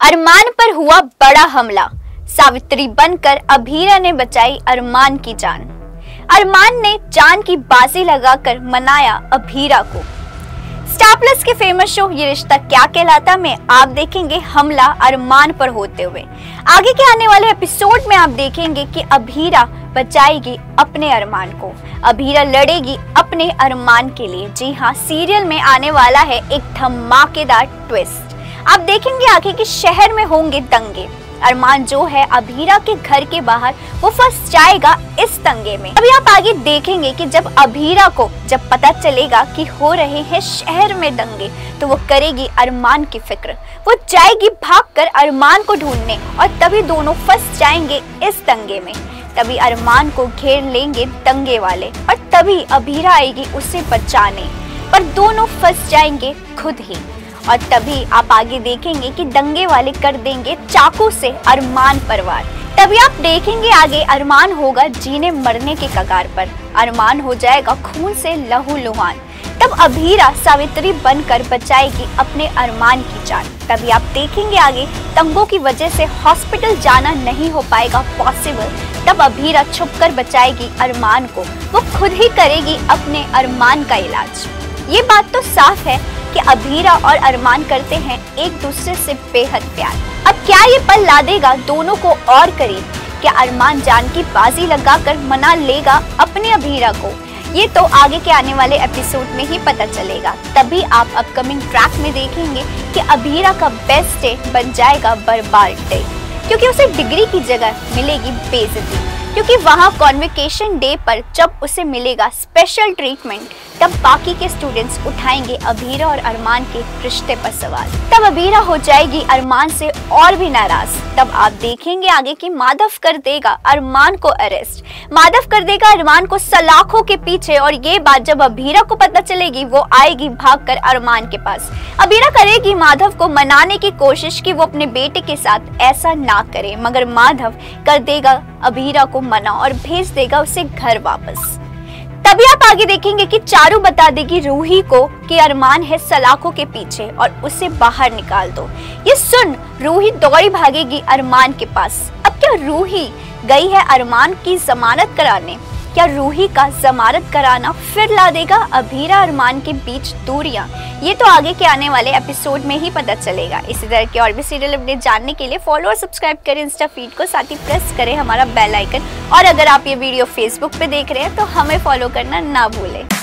अरमान पर हुआ बड़ा हमला, सावित्री बनकर अभीरा ने बचाई अरमान की जान। अरमान ने जान की बाजी लगाकर मनाया अभीरा को। स्टार प्लस के फेमस शो ये रिश्ता क्या कहलाता में आप देखेंगे हमला अरमान पर होते हुए। आगे के आने वाले एपिसोड में आप देखेंगे कि अभीरा बचाएगी अपने अरमान को, अभीरा लड़ेगी अपने अरमान के लिए। जी हाँ, सीरियल में आने वाला है एक धमाकेदार ट्विस्ट। आप देखेंगे आगे कि शहर में होंगे दंगे। अरमान जो है अभीरा के घर के बाहर वो फंस जाएगा इस दंगे में। अभी आप आगे देखेंगे कि जब अभीरा को जब पता चलेगा कि हो रहे हैं शहर में दंगे तो वो करेगी अरमान की फिक्र। वो जाएगी भागकर अरमान को ढूंढने और तभी दोनों फंस जाएंगे इस दंगे में। तभी अरमान को घेर लेंगे दंगे वाले और तभी अभीरा आएगी उसे बचाने, पर दोनों फंस जाएंगे खुद ही। और तभी आप आगे देखेंगे कि दंगे वाले कर देंगे चाकू से अरमान पर वार। तभी आप देखेंगे आगे अरमान होगा जीने मरने के कगार पर, अरमान हो जाएगा खून से लहूलुहान। तब अभीरा सावित्री बनकर बचाएगी अपने अरमान की जान। तभी आप देखेंगे आगे दंगों की वजह से हॉस्पिटल जाना नहीं हो पाएगा पॉसिबल। तब अभीरा छुपकर बचाएगी अरमान को, वो खुद ही करेगी अपने अरमान का इलाज। ये बात तो साफ है कि अभीरा और अरमान करते हैं एक दूसरे से बेहद प्यार। अब क्या ये पल ला देगा दोनों को और करीब? क्या अरमान जान की बाजी लगाकर मना लेगा अपने अभीरा को? ये तो आगे के आने वाले एपिसोड में ही पता चलेगा। तभी आप अपकमिंग ट्रैक में देखेंगे कि अभीरा का बेस्ट डे बन जाएगा बर्बाद डे, क्योंकि उसे डिग्री की जगह मिलेगी बेइज्जती। क्योंकि वहाँ कॉन्वोकेशन डे पर जब उसे मिलेगा स्पेशल ट्रीटमेंट, तब बाकी के स्टूडेंट्स उठाएंगे अभीरा और अरमान के रिश्ते पर सवाल। तब अभीरा हो जाएगी अरमान से और भी नाराज। तब आप देखेंगे आगे कि माधव कर देगा अरमान को अरेस्ट, माधव कर देगा अरमान को सलाखों के पीछे। और ये बात जब अभीरा को पता चलेगी वो आएगी भागकर अरमान के पास। अभीरा करेगी माधव को मनाने की कोशिश कि वो अपने बेटे के साथ ऐसा ना करे, मगर माधव कर देगा अभीरा को मना और भेज देगा उसे घर वापस। तभी आप आगे देखेंगे कि चारू बता देगी रूही को कि अरमान है सलाखों के पीछे और उसे बाहर निकाल दो। ये सुन रूही दौड़ी भागेगी अरमान के पास। अब क्या रूही गई है अरमान की जमानत कराने? क्या रूही का जमानत कराना फिर ला देगा अभीरा अरमान के बीच दूरियां? ये तो आगे के आने वाले एपिसोड में ही पता चलेगा। इसी तरह के और भी सीरियल अपडेट जानने के लिए फॉलो और सब्सक्राइब करें इंस्टा फीड को, साथ ही प्रेस करें हमारा बेल आइकन। और अगर आप ये वीडियो फेसबुक पे देख रहे हैं तो हमें फॉलो करना ना भूलें।